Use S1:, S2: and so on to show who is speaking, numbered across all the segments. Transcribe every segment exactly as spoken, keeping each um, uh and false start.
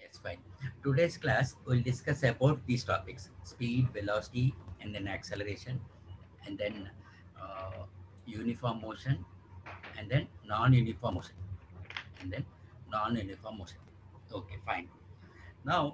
S1: That's fine. Today's class will discuss about these topics: speed, velocity, and then acceleration, and then uh, uniform motion, and then non-uniform motion, and then non-uniform motion. Okay, fine. Now,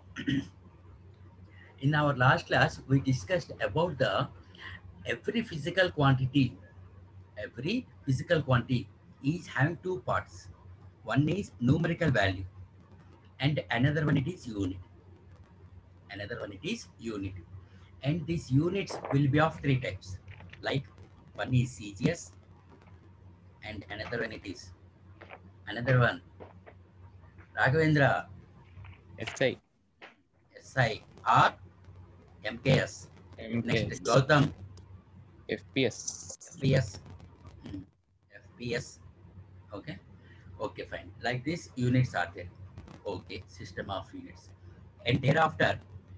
S1: in our last class, we discussed about the every physical quantity. Every physical quantity is having two parts. One is numerical value, and another one it is unit. Another one it is unit. And these units will be of three types, like one is C G S, and another one it is another one Raghavendra,
S2: S I,
S1: S I, or M K S. Next
S2: M K S,
S1: Gautam,
S2: F P S.
S1: F P S. Hmm, F P S. Okay, okay, fine. Like this units are there. Okay, system of units. And thereafter,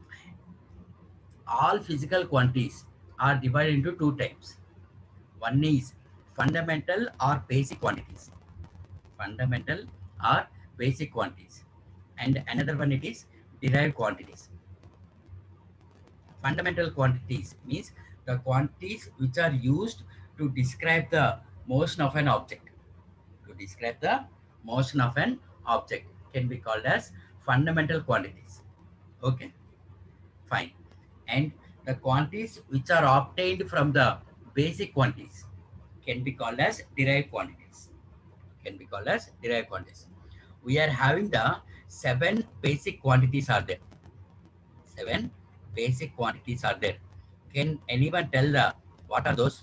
S1: all physical quantities are divided into two types. One is fundamental or basic quantities. Fundamental or basic quantities. And another one it is derived quantities. Fundamental quantities means the quantities which are used to describe the motion of an object. To describe the motion of an object can be called as fundamental quantities. Okay, fine. And the quantities which are obtained from the basic quantities can be called as derived quantities. Can be called as derived quantities. We are having the seven basic quantities are there. Seven basic quantities are there. Can anyone tell the what are those?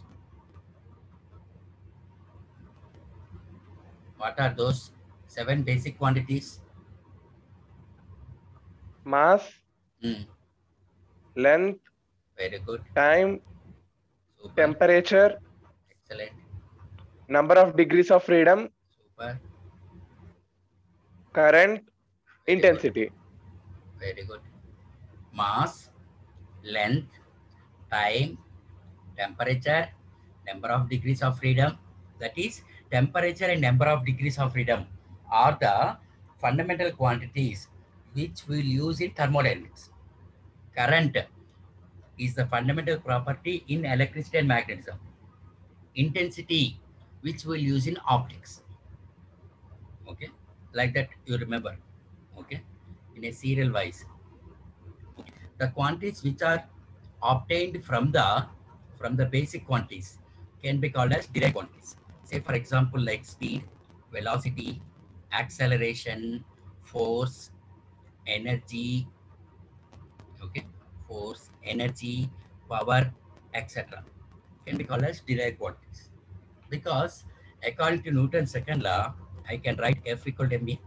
S1: What are those seven basic quantities?
S3: Mass,
S1: Hmm,
S3: length,
S1: very good.
S3: time,
S1: Super.
S3: temperature,
S1: Excellent.
S3: number of degrees of freedom,
S1: Super.
S3: current,
S1: Very good.
S3: intensity.
S1: Very good. Mass, length, time, temperature, number of degrees of freedom. That is, temperature and number of degrees of freedom are the fundamental quantities which we'll use in thermodynamics. Current is the fundamental property in electricity and magnetism. Intensity, which we'll use in optics. Okay, like that you remember. Okay, in a serial wise. The quantities which are obtained from the from the basic quantities can be called as derived quantities. Say for example like speed, velocity, acceleration, force, energy, okay, force, energy, power, et cetera can be called as derived quantities. Because according to Newton's second law, I can write F equal to mv.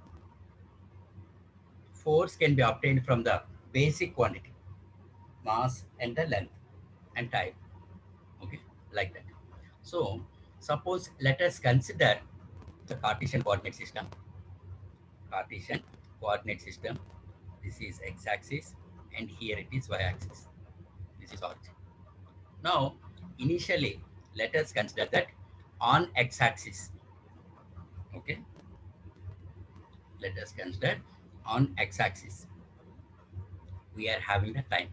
S1: Force can be obtained from the basic quantity, mass and the length and time. Okay, like that. So suppose let us consider the Cartesian coordinate system. Cartesian coordinate system. This is x-axis and here it is y-axis. This is origin. Now initially let us consider that on x-axis. Okay, let us consider on x-axis we are having the time.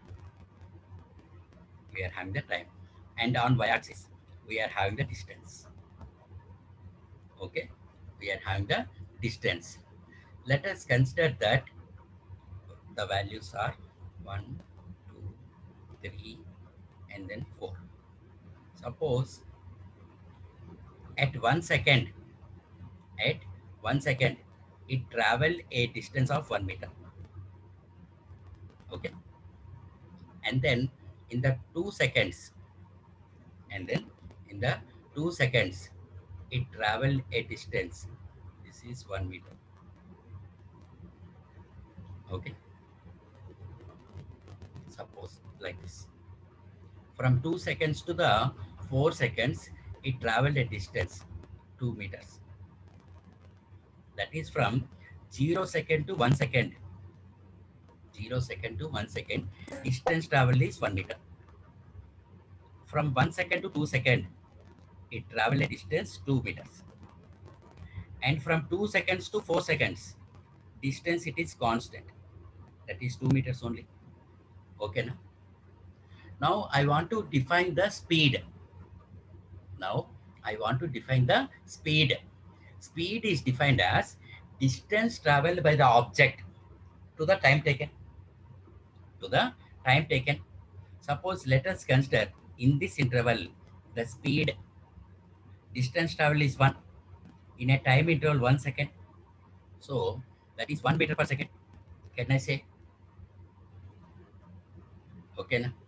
S1: We are having the time, and on y-axis we are having the distance. Okay, we are having the distance. Let us consider that the values are one, two, three, and then four. Suppose at one second, at one second, it traveled a distance of one meter. Okay, and then in the two seconds, and then in the two seconds, it traveled a distance. This is one meter. Okay, suppose like this. From two seconds to the four seconds, it traveled a distance two meters. That is from zero second to one second. Zero second to one second, distance traveled is one meter. From one second to two second, it traveled a distance two meters. And from two seconds to four seconds, distance it is constant. That is two meters only. Okay. Now, now I want to define the speed. Now I want to define the speed. Speed is defined as distance traveled by the object to the time taken. To the time taken. Suppose let us consider in this interval the speed distance travel is one in a time interval one second. So that is one meter per second. Can I say? Okay. Now,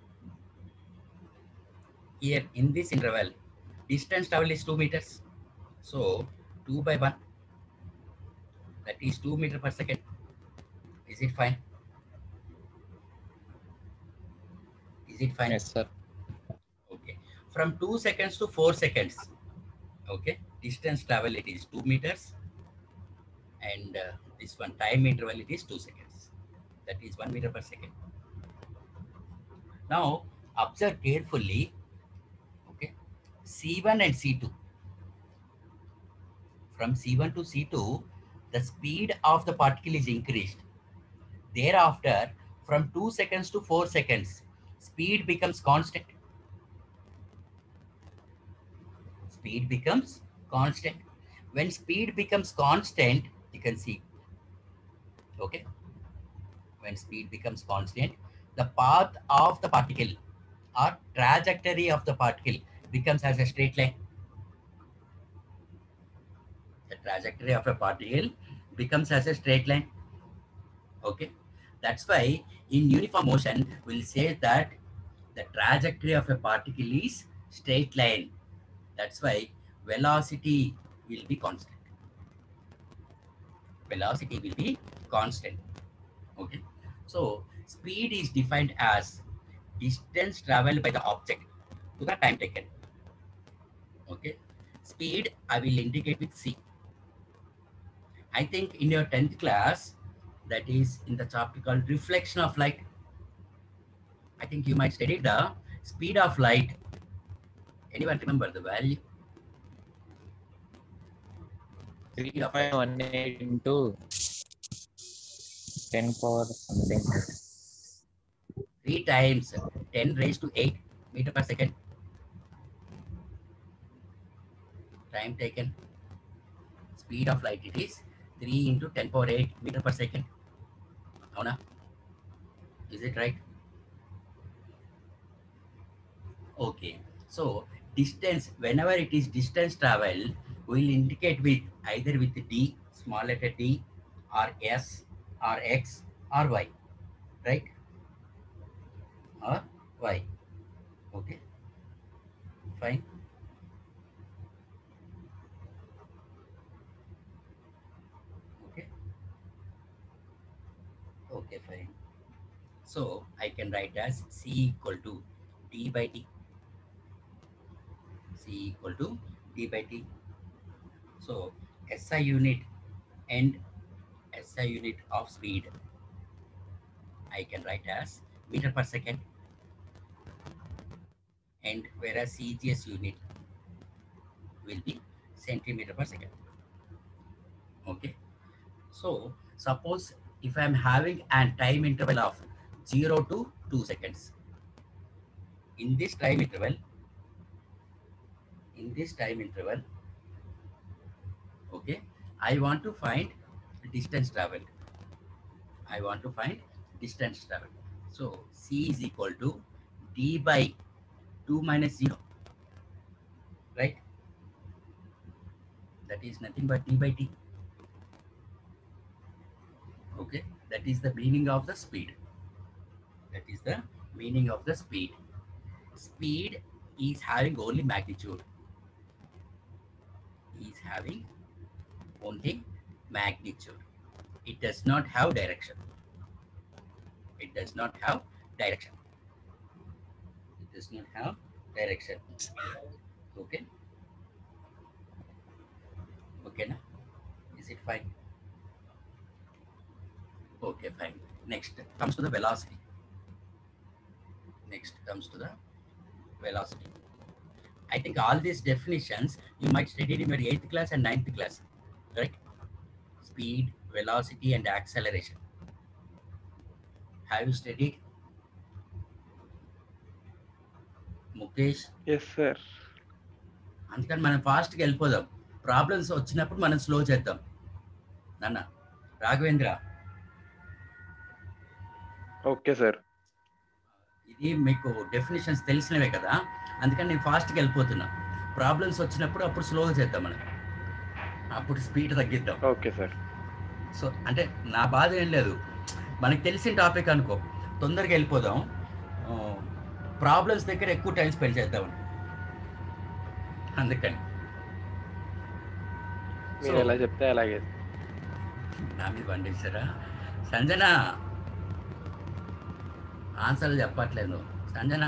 S1: here in this interval distance travel is two meters. So two by one, that is two meter per second. Is it fine? Is it fine?
S2: Yes, sir.
S1: Okay. From two seconds to four seconds. Okay. Distance travel it is two meters. And uh, this one time interval it is two seconds. That is one meter per second. Now observe carefully. Okay. C one and C two. From C one to C two, the speed of the particle is increased. Thereafter, from two seconds to four seconds, speed becomes constant. Speed becomes constant. When speed becomes constant, you can see. Okay. When speed becomes constant, the path of the particle or trajectory of the particle becomes as a straight line. The trajectory of a particle becomes as a straight line. Okay. That's why in uniform motion, we'll say that the trajectory of a particle is straight line. That's why velocity will be constant. Velocity will be constant. Okay. So speed is defined as distance traveled by the object to the time taken. Okay. Speed I will indicate with C. I think in your tenth class, that is in the chapter called reflection of light, I think you might study the speed of light. Anyone remember the value?
S2: three point one eight into ten power something.
S1: three times ten raised to eight meter per second. Time taken. Speed of light it is three into ten power eight meter per second. Avuna? Is it right? Okay. So distance, whenever it is distance travel, we will indicate with either with D, small letter D, or S, or X, or Y. Right? Or Y. Okay. Fine. Okay. Okay, fine. So I can write as C equal to D by D. C equal to D by D. So S I unit and S I unit of speed I can write as meter per second, and whereas C G S unit will be centimeter per second. Okay. So suppose if I am having a time interval of zero to two seconds. In this time interval, in this time interval, okay, I want to find distance traveled. I want to find distance traveled. So C is equal to D by two minus zero, right? That is nothing but D by T. Okay, that is the meaning of the speed. That is the meaning of the speed. Speed is having only magnitude. Is having only magnitude. It does not have direction. It does not have direction. It does not have direction. Okay. Okay, now is it fine? Okay, fine. Next comes to the velocity. Next comes to the velocity. I think all these definitions you might study in your eighth class and ninth class, right? Speed, velocity and acceleration. Have you studied? Mukesh,
S3: Yes, sir.
S1: అందుకని మనం ఫాస్ట్గా వెళ్ళిపోదాం. Problems వచ్చినప్పుడు మనం slow చేద్దాం. నాన్న Raghavendra,
S3: Okay, sir.
S1: ఇది మీకు డెఫినేషన్స్ తెలిసినవే కదా, అందుకని నేను ఫాస్ట్గా వెళ్ళిపోతున్నా. ప్రాబ్లమ్స్ వచ్చినప్పుడు అప్పుడు స్లోగా చేద్దాం మనం, అప్పుడు స్పీడ్ తగ్గిద్దాం.
S3: Okay, sir.
S1: సో అంటే నా బాధ ఏం లేదు, మనకు తెలిసిన టాపిక్ అనుకో తొందరగా వెళ్ళిపోదాం, ప్రాబ్లమ్స్ దగ్గర ఎక్కువ టైం స్పెండ్ చేద్దామని, అందుకని.
S3: మీరు ఎలా చెప్తే అలాగే.
S1: నా మీద పండించారా? సంజన ఆన్సర్లు చెప్పట్లేదు. Sanjana,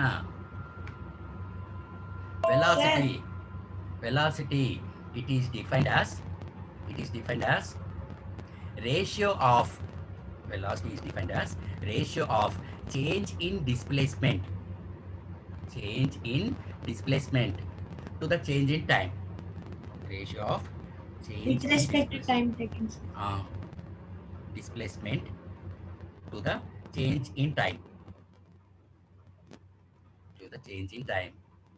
S1: velocity velocity it is defined as it is defined as ratio of velocity is defined as ratio of change in displacement change in displacement to the change in time. Ratio of change
S4: With respect to time taken.
S1: uh, displacement to the change in time to the change in time.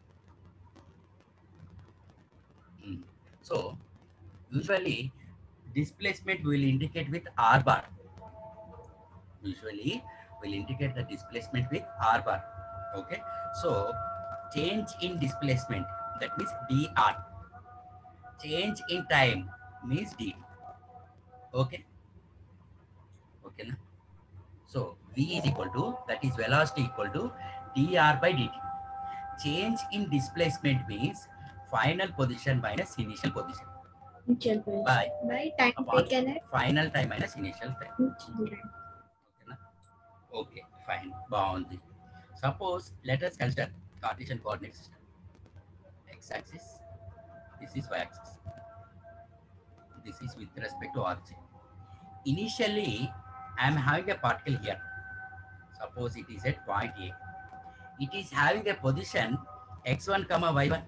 S1: Mm. So usually displacement will indicate with r bar. Usually will indicate the displacement with r bar. Okay, so change in displacement, that means dr. Change in time means dt. Okay, okay na? So v is equal to, that is velocity equal to dr by dt. Change in displacement means final position minus initial position.
S4: Initial position.
S1: By
S4: By time
S1: upon
S4: taken at
S1: final time minus initial time.
S4: initial time.
S1: Okay na? Okay, fine. Boundary. Suppose let us consider Cartesian coordinate system. X-axis. This is y-axis. This is with respect to origin. Initially, I am having a particle here. Suppose it is at point A. It is having a position x one comma y one.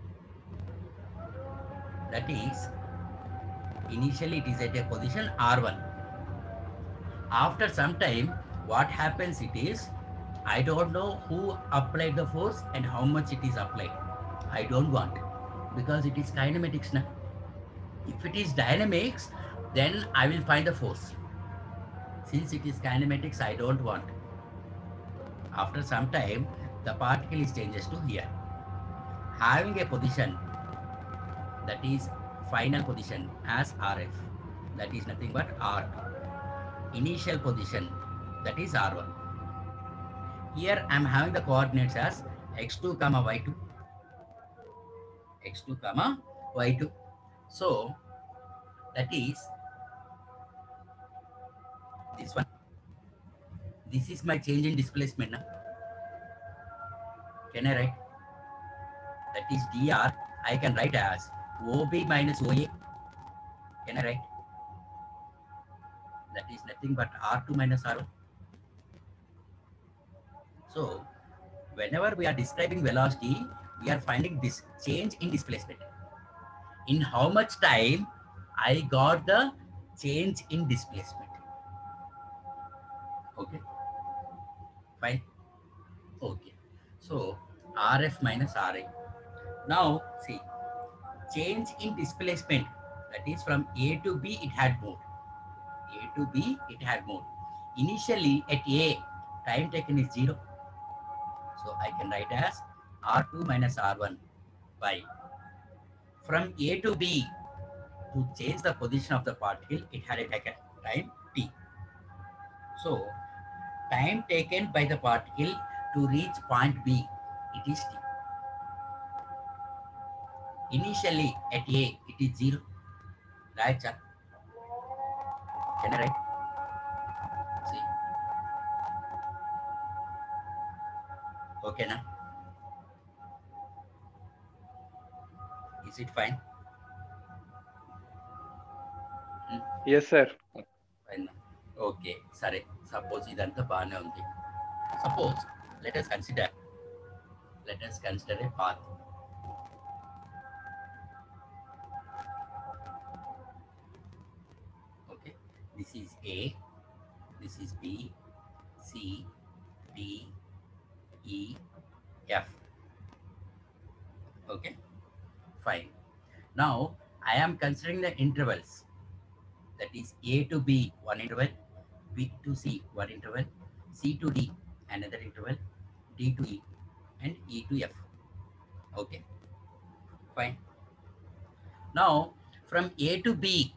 S1: That is, initially it is at a position r one. After some time, what happens it is, I don't know who applied the force and how much it is applied. I don't want, because it is kinematics now. If it is dynamics, then I will find the force. Since it is kinematics, I don't want. After some time, the particle is changes to here. Having a position, that is final position as R F, that is nothing but R two. Initial position, that is R one. Here I am having the coordinates as x two comma y two, x two comma y two. So that is this one. This is my change in displacement now. Can I write? That is dr. I can write as O B minus O A. Can I write? That is nothing but R two minus R one. So whenever we are describing velocity, we are finding this change in displacement. In how much time I got the change in displacement. Okay, fine. Okay, so R F minus R A. Now see, change in displacement, that is from A to B it had moved. A to B it had moved. Initially at A, time taken is zero. So I can write as R two minus R one by, from A to B, to change the position of the particle, it had a taken time t. So time taken by the particle to reach point B, it is t. Initially at A, it is zero. Right, sir? Can I write? See. Okay, now? Is it fine? Hmm?
S3: Yes, sir.
S1: Fine. Okay, sorry. Suppose idantha baane undi. Suppose let us consider let us consider a path. Okay, This is A, this is B, C, D, E, F. Okay, fine. Now I am considering the intervals. That is A to B, one interval, B to C, one interval, C to D, another interval, D to E, and E to F. Okay, fine. Now from A to B,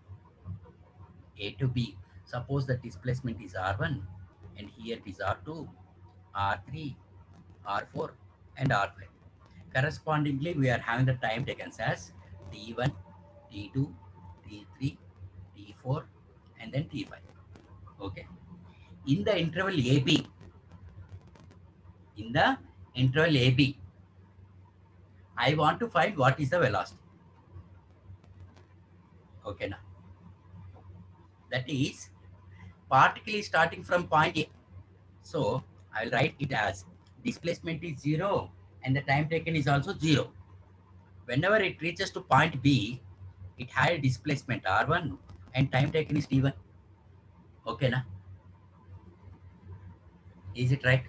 S1: A to B, suppose the displacement is R one, and here it is R two, R three, R four, and R five. Correspondingly, we are having the time taken as T one, T two, T three, T four, and then T five. Okay. In the interval A B, in the interval A B, I want to find what is the velocity. Okay, now that is particle is starting from point A. So I will write it as displacement is zero and the time taken is also zero. Whenever it reaches to point B, it had a displacement R one and time taken is T one. Okay, na? Is it right?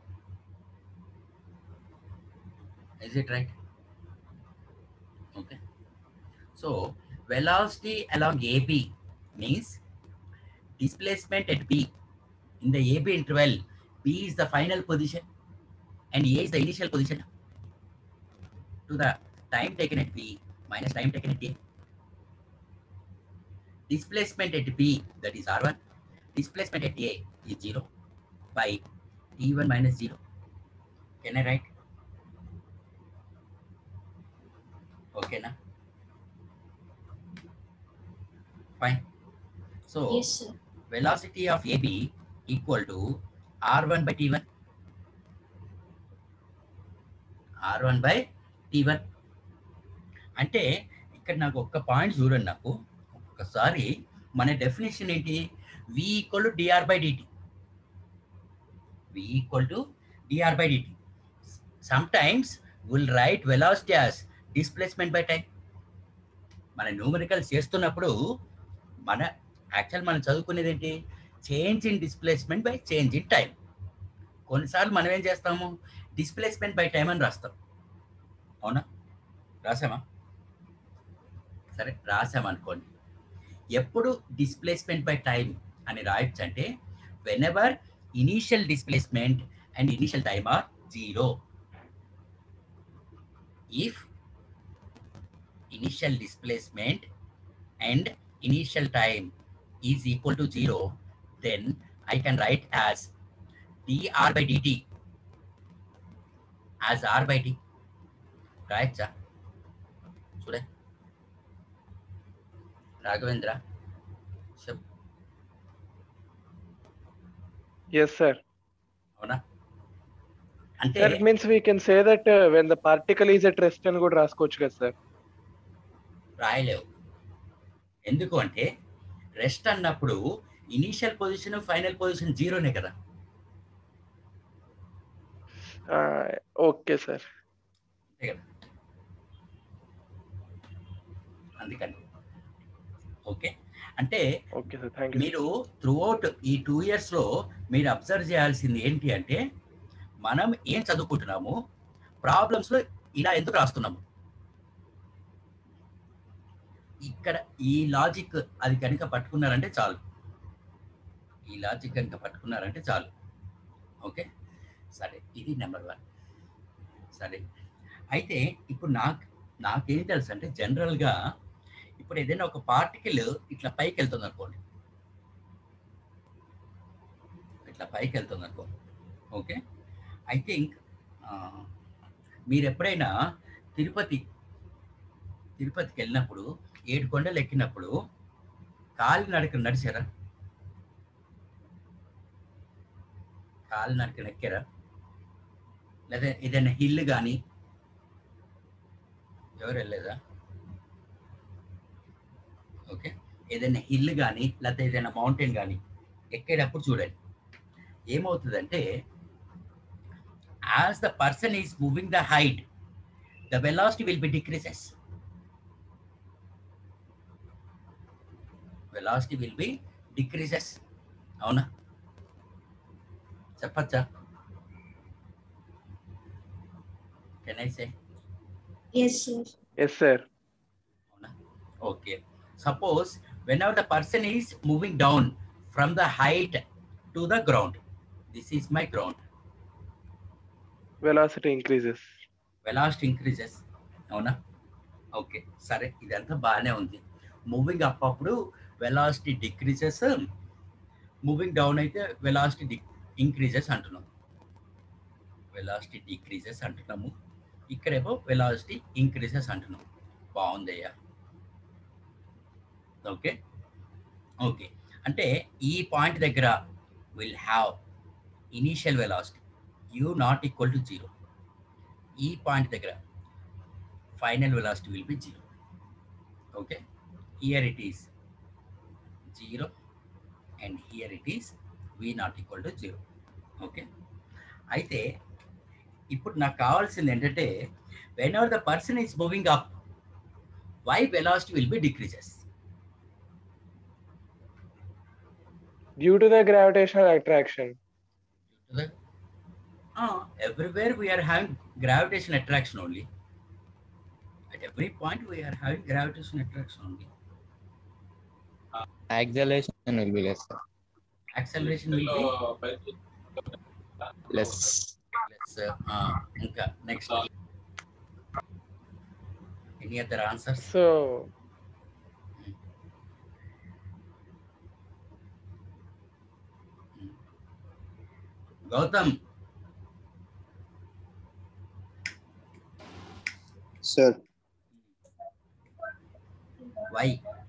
S1: Is it right? Okay. So velocity along A B means displacement at B. In the A B interval, B is the final position and A is the initial position to the time taken at B minus time taken at A. Displacement at B, that is R one, displacement at A is zero by T one minus zero. Can I write? Okay, na? Fine. So,
S4: Yes, sir.
S1: velocity of A B equal to R one by T one. R one by T one. అంటే ఇక్కడ నాకు ఒక్క point చూడండి, నాకు ఒక్కసారి మన definition ఏంటి? V equal to dr by dt. V equal to dr by dt. Sometimes will write velocity as displacement by time. మన న్యూమరికల్స్ చేస్తున్నప్పుడు మన యాక్చువల్ మనం చదువుకునేది ఏంటి? Change in displacement by change in time. కొన్నిసార్లు మనం ఏం చేస్తాము? డిస్ప్లేస్మెంట్ బై టైం అని రాస్తాం. అవునా? రాసామా? సరే, రాసామనుకోండి. ఎప్పుడు డిస్ప్లేస్మెంట్ బై టైం అని రాయొచ్చు అంటే whenever initial displacement and initial time are zero. If initial displacement and initial time is equal to zero, then I can write as dr by dt as r by t. Right, sir? Sure. Raghavendra. Sure.
S3: Yes, sir.
S1: Avuna? Ante
S3: Sir, it means we can say that uh, when the particle is at rest అని కూడా రాసుకోవచ్చు కదా sir?
S1: రాయలేవు. ఎందుకు అంటే rest అన్నప్పుడు initial position final position జీరోనే కదా.
S3: Okay sir.
S1: అందుకని ఓకే అంటే
S3: ఓకే సార్, థ్యాంక్ యూ.
S1: మీరు త్రూఅవుట్ ఈ టూ ఇయర్స్ లో మీరు అబ్జర్వ్ చేయాల్సింది ఏంటి అంటే మనం ఏం చదువుకుంటున్నాము, ప్రాబ్లమ్స్ లో ఇలా ఎందుకు రాస్తున్నాము, ఇక్కడ ఈ లాజిక్ అది కనుక పట్టుకున్నారంటే చాలు. ఈ లాజిక్ కనుక పట్టుకున్నారంటే చాలు. ఓకే, సరే, ఇది నెంబర్ వన్. సరే, అయితే ఇప్పుడు నాకు నాకేం తెలుసు అంటే జనరల్గా ఇప్పుడు ఏదైనా ఒక పార్టికల్ ఇట్లా పైకి వెళ్తుంది అనుకోండి, ఇట్లా పైకి వెళ్తుంది అనుకోండి. ఓకే, ఐ థింక్ మీరు ఎప్పుడైనా తిరుపతి తిరుపతికి వెళ్ళినప్పుడు ఏడు కొండలు ఎక్కినప్పుడు కాలి నడక నడిచారా? కాలి నడక ఎక్కారా? లేదా ఏదైనా హిల్ కానీ ఎవరు వెళ్ళలేదా? ఓకే, ఏదైనా హిల్ కానీ లేకపోతే ఏదైనా మౌంటైన్ కానీ ఎక్కేటప్పుడు చూడండి ఏమవుతుందంటే as the person is moving the height the velocity will be decreases. velocity will be decreases. అవునా? చెప్పచ్చా? Can I say?
S4: Yes, sir.
S3: Yes, sir.
S1: అవునా? Okay. Suppose whenever the person is moving down from the height to the ground, this is my ground,
S3: Velocity increases.
S1: velocity increases. అవునా? Okay, సరే, ఇదంతా బాగానే ఉంది. Moving up అప్పుడు velocity decreases, moving down అయితే velocity increases అంటున్నాం. Velocity decreases అంటున్నాము, ఇక్కడేమో వెలాసిటీ ఇంక్రీజెస్ అంటున్నాం. బాగుందయ్యా. ఓకే ఓకే అంటే ఈ పాయింట్ దగ్గర will have initial velocity u not equal to zero. ఈ పాయింట్ దగ్గర final velocity will be zero. Okay, here it is zero and here it is v not equal to zero. Okay, అయితే ఇప్పుడు నాకు కావాల్సింది ఏంటంటే whenever the person is moving up, why velocity will be decreases?
S3: Due to the gravitational attraction.
S1: Uh, everywhere we are having gravitation attraction only. At every point we are having gravitation attraction only.
S2: Acceleration will be less.
S1: Acceleration will be
S2: Less.
S1: less. Uh, ఇంకా next. Any other answers?
S3: So
S1: Gautam.
S5: Sir,
S1: Why?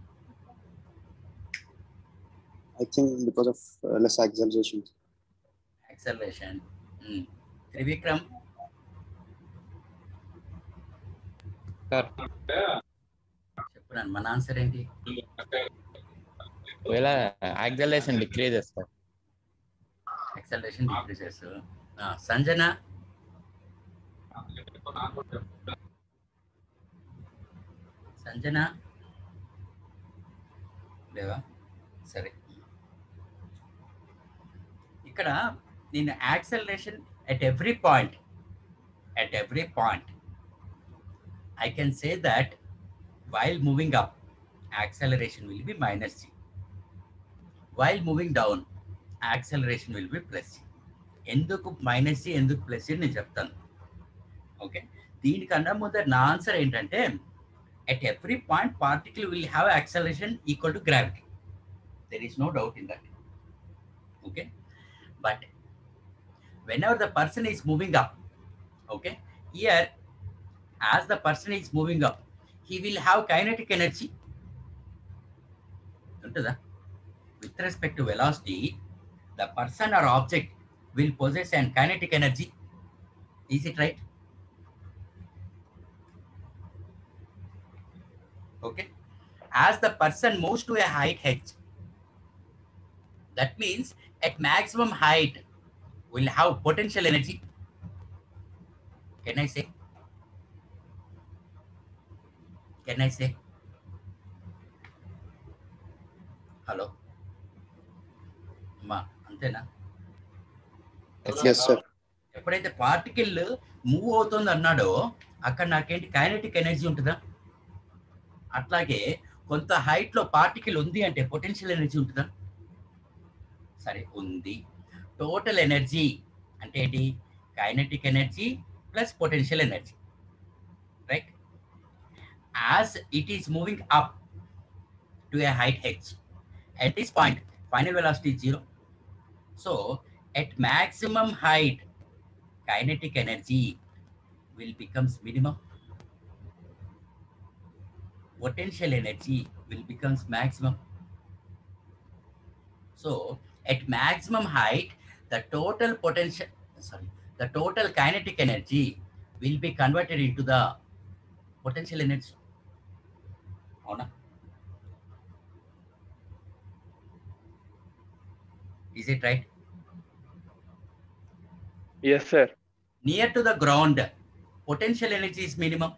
S5: I think because of uh, less acceleration.
S1: Acceleration. Hmm. Trivikram.
S2: Sir,
S1: చెప్పు నన్ను, మన answer ఏంటి?
S2: well, acceleration decreases, sir.
S1: Acceleration decreases. Uh, Sanjana. Sanjana లేవా? సరే, ఇక్కడ నేను acceleration at every point, at every point I can say that while moving up acceleration will be minus g, while moving down acceleration will be plus g. ఎందుకు minus g, ఎందుకు plus g నేను చెప్తాను. Okay, దీనికన్నా ముందర నా answer ఏంటంటే at every point particle will have acceleration equal to gravity. There is no doubt in that. Okay, but whenever the person is moving up, okay, here as the person is moving up, he will have kinetic energy. Untada? With respect to velocity, the person or object will possess an kinetic energy. Is it right? Okay, as the person moves to a height h, that means at maximum height will have potential energy. Can I say? Can I say? Hello? Ma, antena?
S5: Yes, sir.
S1: ఎప్పుడైతే particle move అవుతుంది అన్నాడో అక్కడ నాకేంటి kinetic energy ఉంటుందా? అట్లాగే కొంత height లో particle ఉంది అంటే పొటెన్షియల్ ఎనర్జీ ఉంటుందా? సరే, ఉంది. టోటల్ ఎనర్జీ అంటే ఏంటి? Kinetic energy plus potential energy, right? As it is moving up to a height h, at this point final velocity is zero. So at maximum height kinetic energy will becomes minimum, potential energy will becomes maximum. So at maximum height the total potential sorry the total kinetic energy will be converted into the potential energy. Avuna? Is it right?
S3: yes, sir.
S1: Near to the ground potential energy is minimum,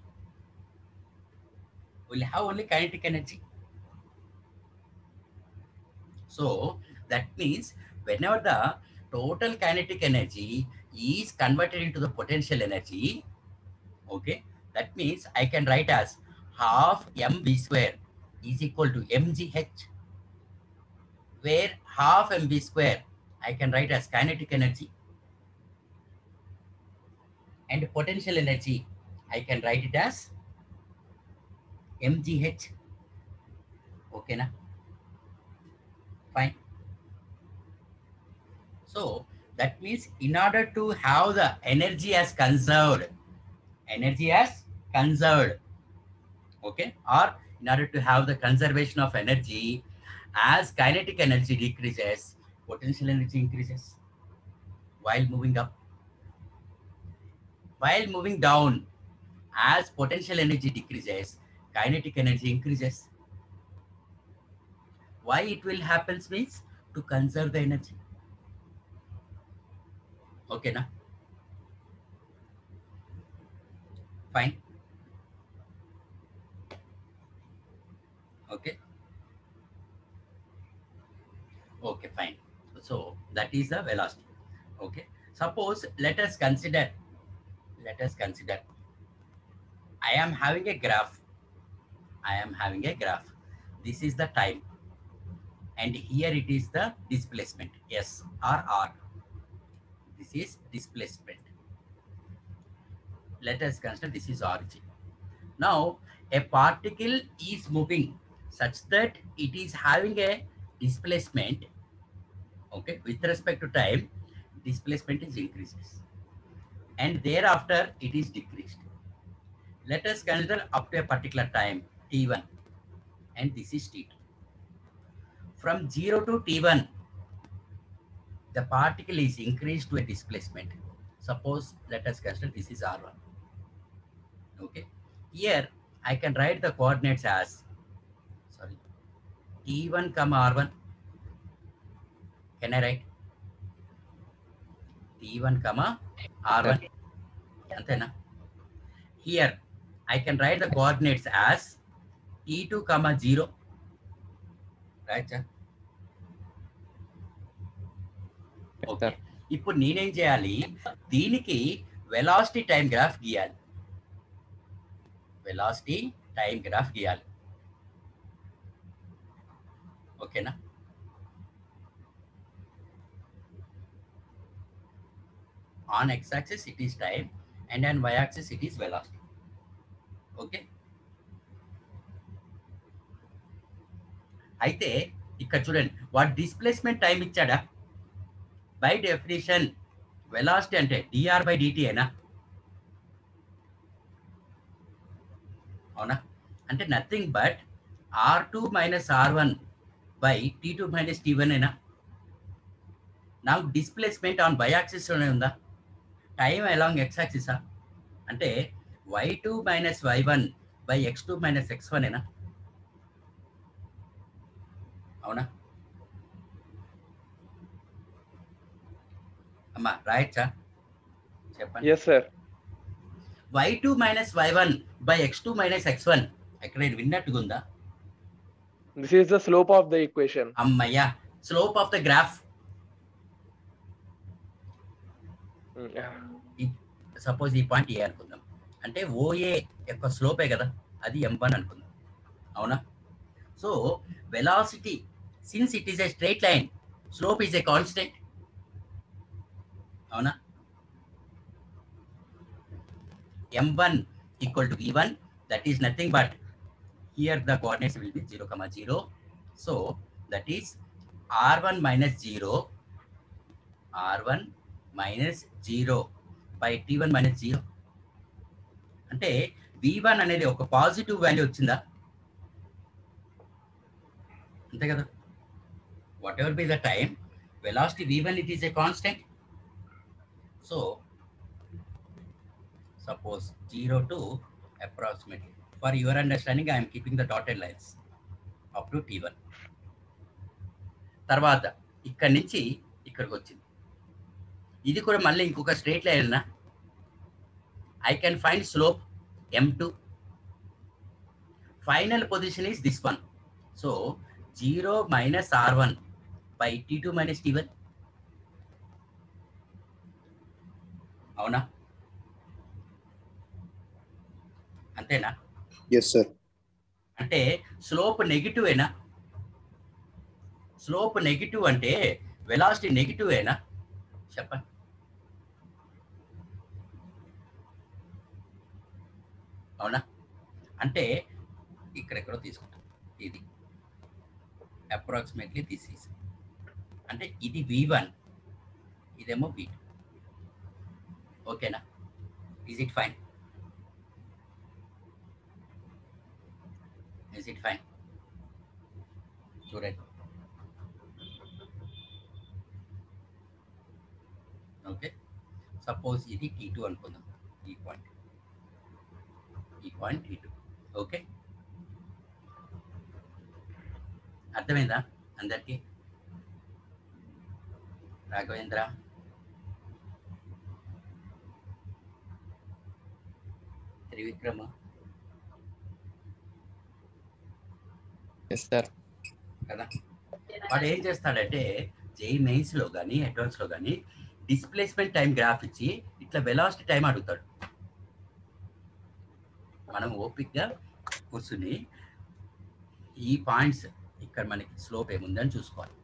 S1: will have only kinetic energy. So that means whenever the total kinetic energy is converted into the potential energy, okay, that means I can write as half mv square is equal to mgh, where half mv square I can write as kinetic energy and potential energy I can write it as mgh. Okay na? Fine. So that means in order to have the energy as conserved, energy as conserved, okay, or in order to have the conservation of energy, as kinetic energy decreases, potential energy increases while moving up. While moving down, as potential energy decreases, kinetic energy increases. Why it will happen means to conserve the energy. Okay na? Fine. Okay. Okay, fine. So that is the velocity. Okay. Suppose let us consider, let us consider, I am having a graph. I am having a graph. This is the time. And here it is the displacement, S or R. This is displacement. Let us consider this is origin. Now, a particle is moving such that it is having a displacement, okay, with respect to time, displacement is increases. And thereafter, it is decreased. Let us consider up to a particular time, T one, and this is T two. From zero to T one, the particle is increased to a displacement. Suppose, let us consider this is R one. Okay. Here, I can write the coordinates as, sorry, T one comma R one. Can I write? T one comma R one. Antena. Here, I can write the coordinates as T two comma zero. Right, sir? Okay, ఇప్పుడు నేనేం చేయాలి, దీనికి velocity time graph గీయాలి. Velocity time graph గీయాలి. ఓకేనా? On x axis it is time and on y axis it is velocity. Okay, అయితే ఇక్కడ చూడండి, వాట్ డిస్ప్లేస్మెంట్ టైం ఇచ్చాడా? బై డెఫినేషన్ వెలాసిటీ అంటే డిఆర్ బై డిటి అయినా, అవునా? అంటే nothing but r two minus r one by t two minus t one అయినా. నాకు డిస్ప్లేస్మెంట్ ఆన్ వై యాక్సిస్ లోనే ఉందా? టైం అలాంగ్ ఎక్స్ యాక్సిసా? అంటే y two minus y one by x two minus x one అయినా, అవునా? అమ్మా రాయచ్చా? చెప్పండి.
S3: Yes, sir.
S1: Y two minus y one by x two minus x one ఎక్కడ నేను విన్నట్టుగా ఉందా?
S3: This is the slope of the equation.
S1: అమ్మయ్యా, slope of the graph.
S3: Mm, yeah.
S1: Suppose ఈ పాయింట్ ఏ అనుకుందాం, అంటే ఓఏ యొక్క స్లోపే కదా, అది ఎం వన్ అనుకుందాం, అవునా? So velocity since it is a straight line, slope is a constant, అవునా? M one equal to v one, that is nothing but here the coordinates will be zero comma zero, so that is r one minus zero, r one minus zero by t one minus zero. అంటే V one అనేది ఒక positive value వచ్చిందా? అంతే కదా. Whatever be the time, velocity v one it is a constant. So suppose zero to approximately, for your understanding I am keeping the dotted lines up to T one. తర్వాత ఇక్కడి నుంచి ఇక్కడికి వచ్చింది, ఇది కూడా మళ్ళీ ఇంకొక స్ట్రైట్ లైన్ నా. I can find slope m two. Final position is this one. So zero minus r one by t two minus t one. అవునా? అంతేనా?
S5: Yes, sir.
S1: అంటే స్లోప్ నెగిటివ్ ఏనా? స్లోప్ నెగిటివ్ అంటే వెలాసిటీ నెగిటివ్ ఏనా? చెప్పండి. అవునా? అంటే ఇక్కడెక్కడో తీసుకుంటాం. ఇది అప్రాక్సిమేట్లీ దిస్ ఈజ్, అంటే ఇది వి వన్, ఇదేమో వి టూ. ఓకేనా? Is it fine? Is it fine? చూడండి. ఓకే, సపోజ్ ఇది టీ టూ అనుకుందాం. ఈ పాయింట్ ఈ పాయింట్ టీ టూ. ఓకే, అర్థమైందా అందరికీ? Raghavendra, Trivikrama,
S2: yes sir.
S1: కదా? వాడు ఏం చేస్తాడంటే జేఈ మెయిన్స్లో కానీ అడ్వాన్స్లో కానీ డిస్ప్లేస్మెంట్ టైం గ్రాఫ్ ఇచ్చి ఇట్లా వెలాసిటీ టైం అడుగుతాడు. మనం ఓపిక్గా కూర్చుని ఈ పాయింట్స్ ఇక్కడ మనకి స్లోప్ ఏముందని చూసుకోవాలి.